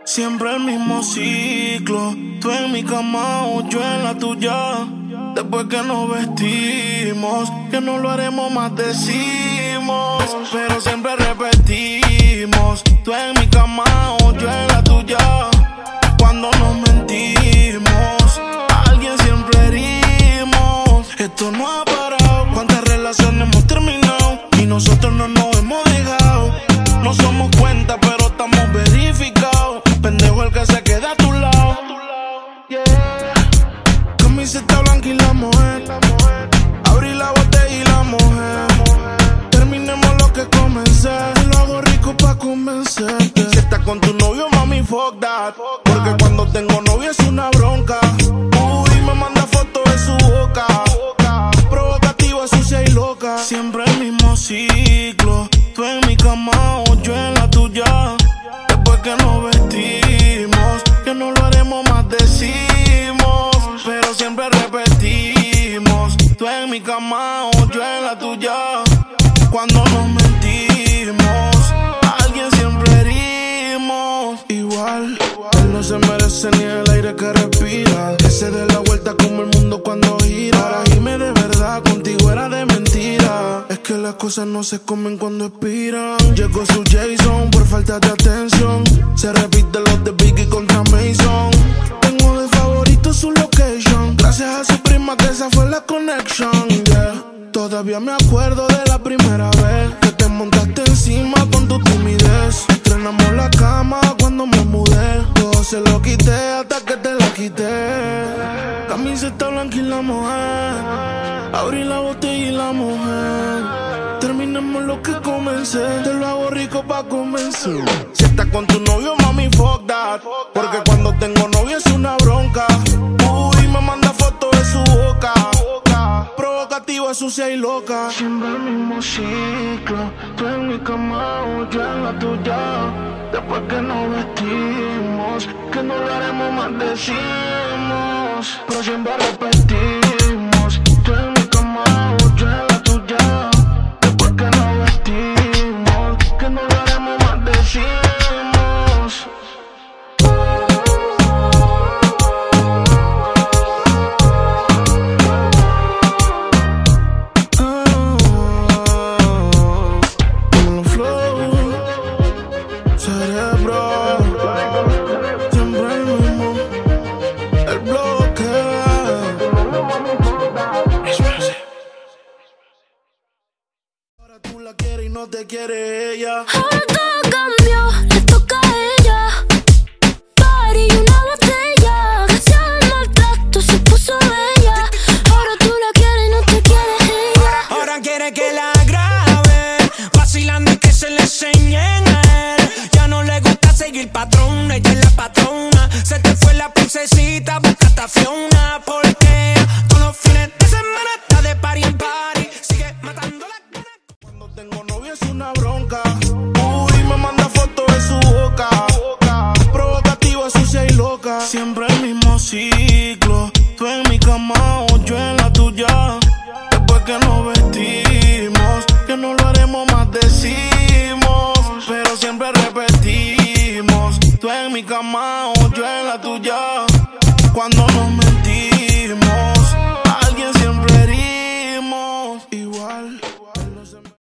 Siempre el mismo ciclo, tú en mi cama o yo en la tuya. Después que nos vestimos, que no lo haremos más decimos, pero siempre repetimos. Tú en mi cama o yo en la tuya. Cuando nos mentimos, a alguien siempre herimos. Esto no ha parado, cuántas relaciones hemos terminado y nosotros no nos hemos dejado. No somos cuenta, pero estamos verificados. Pendejo el que se queda a tu lado. Camiseta blanca y la mujer. Abrí la botella y la mujer. Terminemos lo que comencé. Lo hago rico pa' convencerte. Si estás con tu novio, mami, fuck that. Porque cuando tengo novio es una bronca. Uy, me manda fotos de su boca. Provocativa, sucia y loca. Siempre el mismo ciclo. Tú en mi cama o yo en la tuya. Después que nos vestimos, que no lo haremos más decimos, pero siempre repetimos. Tú en mi cama o yo en la tuya. Cuando nos mentimos, a alguien siempre herimos. Igual, él no se merece ni el aire que respira. Que se dé la vuelta como el mundo cuando gira. Para irme de verdad, contigo era de mentira. Es que las cosas no se comen cuando expiran. Llegó su Jason por falta de atención. Se repite los de Biggie contra Mason. Tengo de favorito su location. Gracias a su prima que esa fue la connection, yeah. Todavía me acuerdo de la primera vez que te montaste encima con tu timidez. Estrenamos la cama cuando me mudé. Todo se lo quité hasta que te la quité. Camiseta blanca y la mujer. Abrí la botella y la mujer. Terminemos lo que comencé. Te lo hago rico pa' convencer. Si estás con tu novio, mami, fuck that. Porque cuando tengo novio es una bronca. Uy, me manda fotos de su boca. Provocativa, sucia y loca. Siempre el mismo ciclo. Tú en mi cama o yo en la tuya. Después que nos vestimos, que no lo haremos más decimos, pero siempre repetimos. Tú en mi cama o yo en la tuya. Después que nos vestimos, que no lo haremos más decimos. Tú la quieres y no te quiere ella. Ahora todo cambió, le toca a ella. Party y una botella. Gracias al maltrato se puso bella. Ahora tú la quieres y no te quiere ella. Ahora quiere que la grabe, vacilando y que se le enseñen a él. Ya no le gusta seguir patrón, ella es la patrona. Se te fue la princesita, buscaste a Fiona. Porque todos los fines de semana está de party en party. Sigue matando la... Tengo novio es una bronca. Uy, me manda fotos de su boca. Provocativa, sucia y loca. Siempre el mismo ciclo. Tú en mi cama o yo en la tuya. Después que nos vestimos, que no lo haremos más decimos, pero siempre repetimos. Tú en mi cama o